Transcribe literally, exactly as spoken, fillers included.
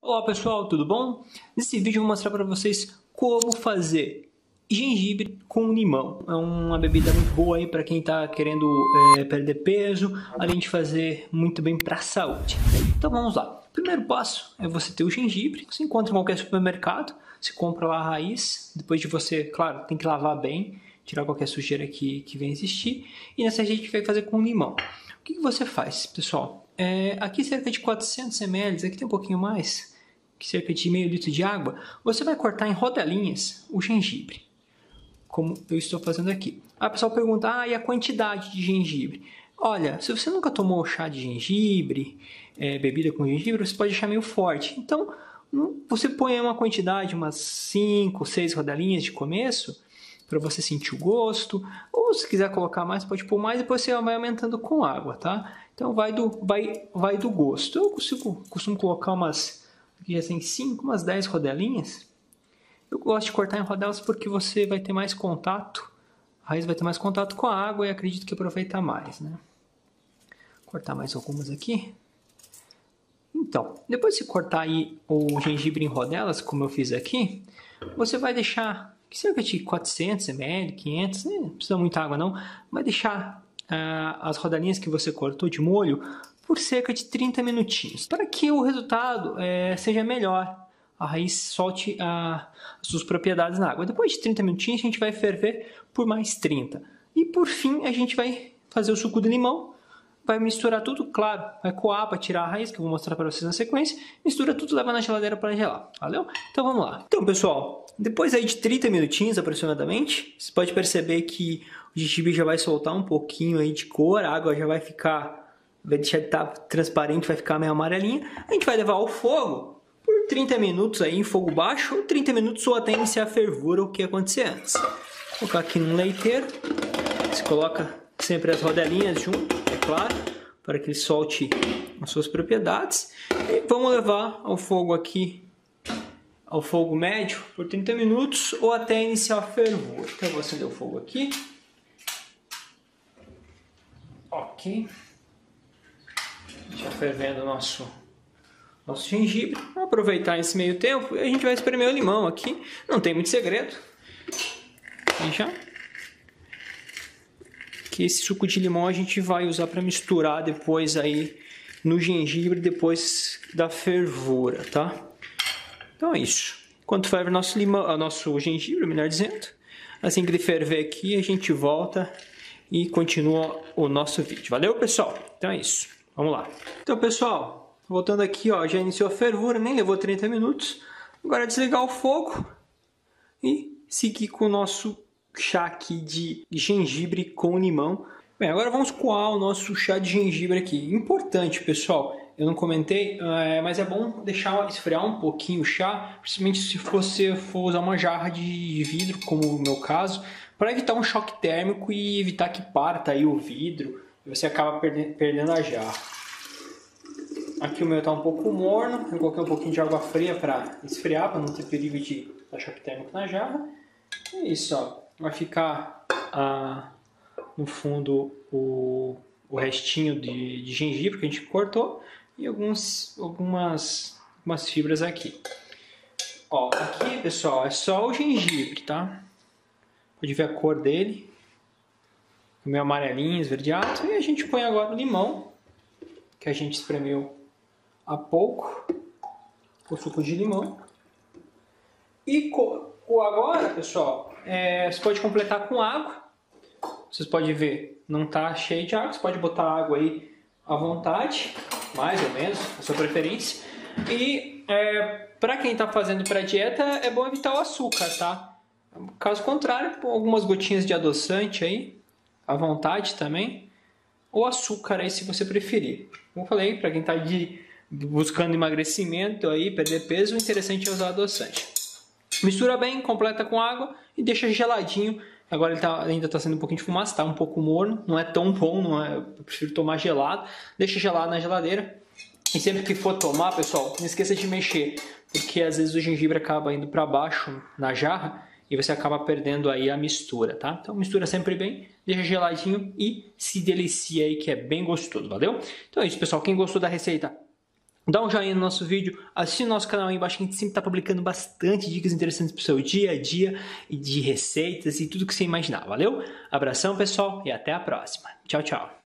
Olá pessoal, tudo bom? Nesse vídeo eu vou mostrar para vocês como fazer gengibre com limão. É uma bebida muito boa aí para quem está querendo é, perder peso, além de fazer muito bem para a saúde. Então vamos lá. O primeiro passo é você ter o gengibre. Você encontra em qualquer supermercado, você compra lá a raiz. Depois de você, claro, tem que lavar bem, tirar qualquer sujeira que, que venha existir. E nessa a gente vai fazer com limão. O que, que você faz, pessoal? É, aqui cerca de quatrocentos mililitros, aqui tem um pouquinho mais, cerca de meio litro de água. Você vai cortar em rodelinhas o gengibre, como eu estou fazendo aqui. Aí o pessoal pergunta, ah, e a quantidade de gengibre? Olha, se você nunca tomou chá de gengibre, é, bebida com gengibre, você pode achar meio forte. Então, você põe uma quantidade, umas cinco, seis rodelinhas de começo, para você sentir o gosto. Ou se quiser colocar mais, pode pôr mais, depois você vai aumentando com água, tá? Então, vai do, vai, vai do gosto. Eu consigo, costumo colocar umas, aqui já tem cinco, umas dez rodelinhas. Eu gosto de cortar em rodelas porque você vai ter mais contato, a raiz vai ter mais contato com a água e acredito que aproveita mais, né? Vou cortar mais algumas aqui. Então, depois de cortar aí o gengibre em rodelas, como eu fiz aqui, você vai deixar cerca de quatrocentos mililitros, quinhentos, não precisa muita água não, vai deixar ah, as rodelinhas que você cortou de molho por cerca de trinta minutinhos, para que o resultado é, seja melhor, a raiz solte a, as suas propriedades na água. Depois de trinta minutinhos a gente vai ferver por mais trinta. E por fim a gente vai fazer o suco de limão, vai misturar tudo, claro, vai coar para tirar a raiz, que eu vou mostrar para vocês na sequência, mistura tudo, leva na geladeira para gelar, valeu? Então vamos lá. Então pessoal, depois aí de trinta minutinhos aproximadamente, você pode perceber que o gengibre já vai soltar um pouquinho aí de cor, a água já vai ficar, vai deixar de estar transparente, vai ficar meio amarelinha. A gente vai levar ao fogo por trinta minutos aí em fogo baixo, ou trinta minutos ou até iniciar a fervura, o que acontecer antes. Vou colocar aqui num leiteiro, você coloca sempre as rodelinhas junto, é claro, para que ele solte as suas propriedades. E vamos levar ao fogo aqui, ao fogo médio, por trinta minutos ou até iniciar a fervura. Então eu vou acender o fogo aqui. Ok. Já fervendo o nosso, nosso gengibre. Vamos aproveitar esse meio tempo e a gente vai espremer o limão aqui. Não tem muito segredo. E já. Que esse suco de limão a gente vai usar para misturar depois aí no gengibre, depois da fervura, tá? Então é isso. Enquanto ferve nosso limão, nosso gengibre, melhor dizendo, assim que ele ferver aqui, a gente volta e continua o nosso vídeo. Valeu, pessoal? Então é isso. Vamos lá. Então, pessoal, voltando aqui, ó, já iniciou a fervura, nem levou trinta minutos. Agora é desligar o fogo e seguir com o nosso chá aqui de gengibre com limão. Bem, agora vamos coar o nosso chá de gengibre aqui. Importante, pessoal, eu não comentei, é, mas é bom deixar esfriar um pouquinho o chá, principalmente se você for usar uma jarra de vidro, como o meu caso, para evitar um choque térmico e evitar que parta aí o vidro e você acaba perdendo, perdendo a jarra. Aqui o meu está um pouco morno, eu coloquei um pouquinho de água fria para esfriar, para não ter perigo de dar choque térmico na jarra. É isso, ó. Vai ficar ah, no fundo o, o restinho de, de gengibre que a gente cortou e alguns, algumas, algumas fibras aqui. Ó, aqui, pessoal, é só o gengibre, tá? Pode ver a cor dele, meio amarelinho, esverdeado. E a gente põe agora o limão, que a gente espremeu há pouco, o suco de limão. E agora, pessoal, é, você pode completar com água. Vocês podem ver, não está cheio de água. Você pode botar água aí à vontade, mais ou menos, a sua preferência. E é, para quem está fazendo para dieta, é bom evitar o açúcar, tá? Caso contrário, algumas gotinhas de adoçante aí, à vontade também. Ou açúcar aí, se você preferir. Como eu falei, para quem está buscando emagrecimento aí, perder peso, o interessante é usar adoçante. Mistura bem, completa com água e deixa geladinho. Agora ele tá, ainda está sendo um pouquinho de fumaça, está um pouco morno, não é tão bom, não é, eu prefiro tomar gelado. Deixa gelado na geladeira. E sempre que for tomar, pessoal, não esqueça de mexer, porque às vezes o gengibre acaba indo para baixo na jarra e você acaba perdendo aí a mistura, tá? Então mistura sempre bem, deixa geladinho e se delicia aí que é bem gostoso, valeu? Então é isso, pessoal. Quem gostou da receita, Dá um joinha no nosso vídeo, assiste o nosso canal aí embaixo, que a gente sempre está publicando bastante dicas interessantes para o seu dia a dia, e de receitas e tudo que você imaginar, valeu? Abração, pessoal, e até a próxima. Tchau, tchau.